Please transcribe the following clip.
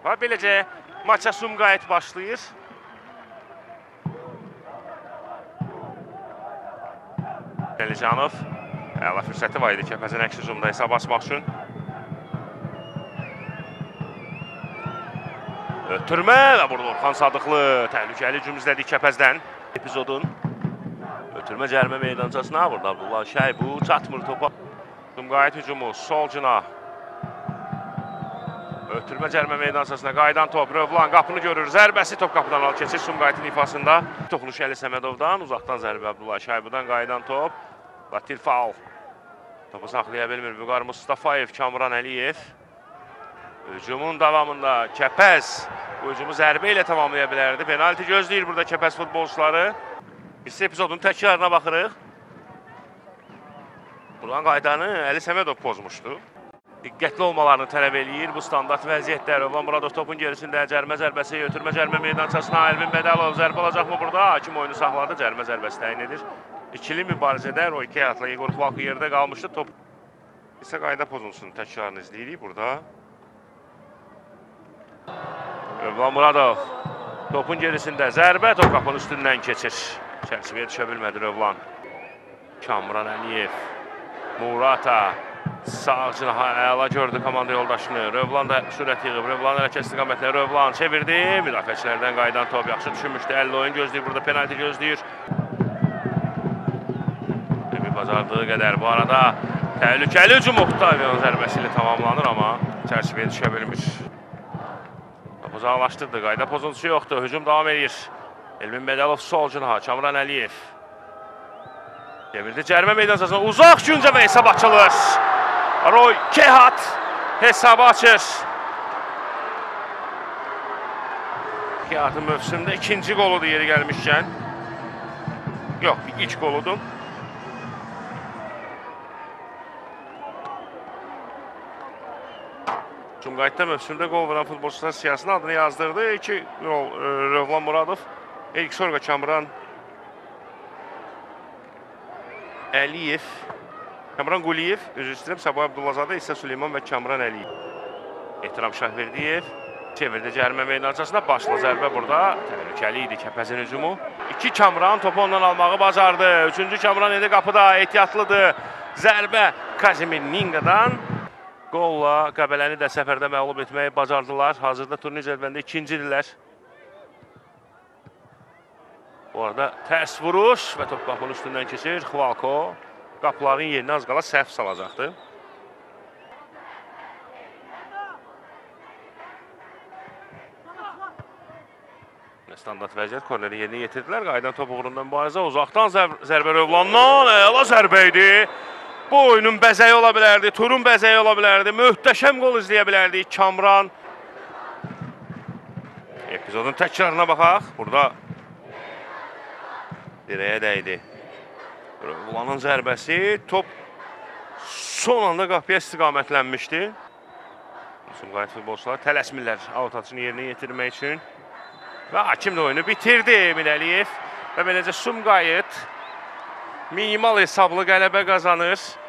topa. Beləcə maça Sumqayıt başlayır. Əlicanov. Əla fürsəti var idi Kəpəzin əks hücumda hesab açmaq üçün. Ötürmə və burada Orxan Sadıqlı təhlükəli hücum izlədik Kəpəzdən. Epizodun ötürmə cərimə meydançasına burada Abdullah Şəhbu çatmır topa. Sumqayıt hücumu solcuna. Ötürmə cərimə meydançasına qayıdan top. Rövlan qapını görür. Zərbəsi top qapıdan al keçir Sumqayıtın ifasında. Toxunuş Əli Səmədovdan, uzaqdan zərbə Abdullah Şəhbudan qayıdan top. Latif faul. Topu saxlaya bilmir Vüqar Mustafayev, Kamran Əliyev. Hücumun davamında Kəpəz bu hücumu zərbə ilə tamamlaya bilərdi. Penalti gözləyir burada Kəpəz futbolçuları. Biz epizodun təkrarına baxırıq. Buradan qaydanı Əli Səmədov pozmuşdu. Diqqətli olmalarını tələb eləyir bu standart vəziyyətdə. Rövlan Muradov topun gerisində cərimə zərbəsi, ötürmə cərimə meydançasına Elvin Bədəlov zərbə alacaqmı burada? Hakim oyunu saxladı, cərimə zərbəsi təyin edir. İkili mübarizədə Roy Keyatla Yegor Xvalqı yerdə qalmışdı. Top isə qayda pozunsunun təkrarını izləyirik burada. Rövlan Muradov topun gerisində zərbə, top qapının üstündən keçir. Çərçivəyə düşə bilmədi Rövlan. Kamran Əliyev, Murata. Sağ cinaha əla gördü komanda yoldaşını. Rövlan da sürət yığıb. Rövlan hərəkət istiqamətlə Rövlan çevirdi. Müdafiəçilərdən qaydan top yaxşı düşünmüşdü. 50 oyun gözləyir. Burada penalti gözləyir. Bir bacardığı qədər. Bu arada təhlükəli hücum Octavion zərbəsi ilə tamamlanır, amma çərçivəyə düşə bilmir. Topu uzaqlaşdırdı. Qayda pozuntusu yoxdur. Hücum davam edir. Elvin Bədəlov sol cinaha. Kamran Əliyev. Devirdi cərimə meydançasına. Uzaq güncə və hesab açılır. Roy Keyhat hesabı açır. Keyhatın mövsümdə ikinci qoludur yeri gəlmişkən. Yox, ilk qoludur. Sumqayıtda mövsümdə qol vuran futbolçular siyasının adını yazdırdı. 2 gol Rövlan Muradov. İlk sonra Kamran Əliyev. Kamran Quliyev, özür istəyirəm, Sabah Abdullazadə, İsa Süleyman və Kamran Əliyev. Ehtiram Şahverdiyev çevirdi cərimə meydançasına. Başla zərbə burada. Təhlükəli idi Kəpəzin hücumu. 2 Kamran topu ondan almağı bacardı. 3-cü Kamran indi qapıda, ehtiyatlıdır. Zərbə Kazimir Ninqadan. Qolla Qəbələni də səfərdə məğlub etməyi bacardılar. Hazırda turnir cədvəlində ikincidirlər. Bu arada tərs vuruş və top qapının üstündən keçir. Xvalko qapıların yerinə az qala səhv salacaqdır. Standart vəziyyət korneri yerinə yetirdilər. Qaydan top uğrundan mübarizə. Uzaqdan zərbə Rövlandan. Əla zərbə idi. Bu oyunun bəzəyi ola bilərdi. Turun bəzəyi ola bilərdi. Möhtəşəm qol izləyə bilərdik. Kamran. Epizodun təkrarına baxaq. Burada dirəyə dəydi. Rövlanın zərbəsi. Top son anda qapıya istiqamətlənmişdi. Sumqayıt futbolçular tələsmirlər out atışını yerinə yetirmək üçün. Və hakim də oyunu bitirdi Emin Əliyev. Və beləcə Sumqayıt minimal hesablı qələbə qazanır.